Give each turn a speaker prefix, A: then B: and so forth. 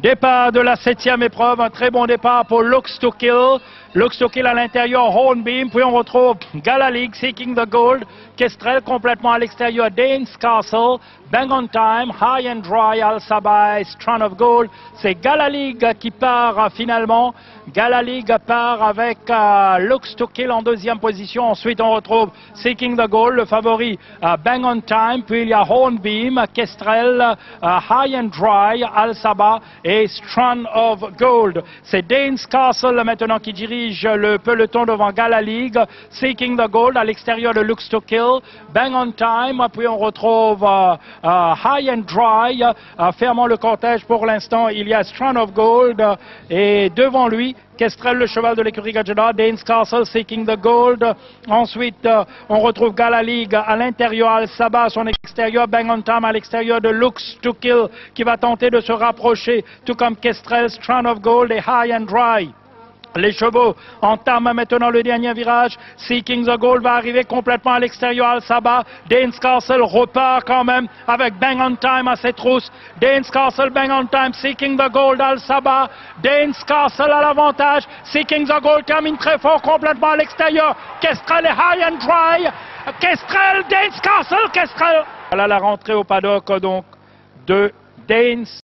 A: Départ de la 7e épreuve, un très bon départ pour Looks to Kill. Looks to Kill à l'intérieur, Hornbeam, puis on retrouve Galalig, Seeking the Gold, Kestrel complètement à l'extérieur, Danes Castle, Bang on Time, High and Dry, Al Sabah, Strand of Gold. C'est Galalig qui part finalement. Galalig part avec Looks to Kill en deuxième position. Ensuite, on retrouve Seeking the Gold, le favori Bang on Time. Puis il y a Hornbeam, Kestrel, High and Dry, Al Sabah et Strand of Gold. C'est Danes Castle maintenant qui dirige le peloton devant Galalig, Seeking the Gold à l'extérieur de Looks to Kill, Bang on Time, puis on retrouve High and Dry, fermant le cortège pour l'instant, il y a Strand of Gold et devant lui, Kestrel, le cheval de l'écurie Gajada, Danes Castle, Seeking the Gold. Ensuite, on retrouve Galalig à l'intérieur, Al Sabah à son extérieur, Bang on Time à l'extérieur de Looks to Kill qui va tenter de se rapprocher, tout comme Kestrel, Strand of Gold et High and Dry. Les chevaux entament maintenant le dernier virage. Seeking the Gold va arriver complètement à l'extérieur. Al Sabah. Danes Castle repart quand même avec Bang on Time à ses trousses. Danes Castle, Bang on Time. Seeking the Gold, Al Sabah. Danes Castle à l'avantage. Seeking the Gold termine très fort complètement à l'extérieur. Kestrel et High and Dry. Kestrel, Danes Castle, Kestrel. Voilà la rentrée au paddock donc de Danes.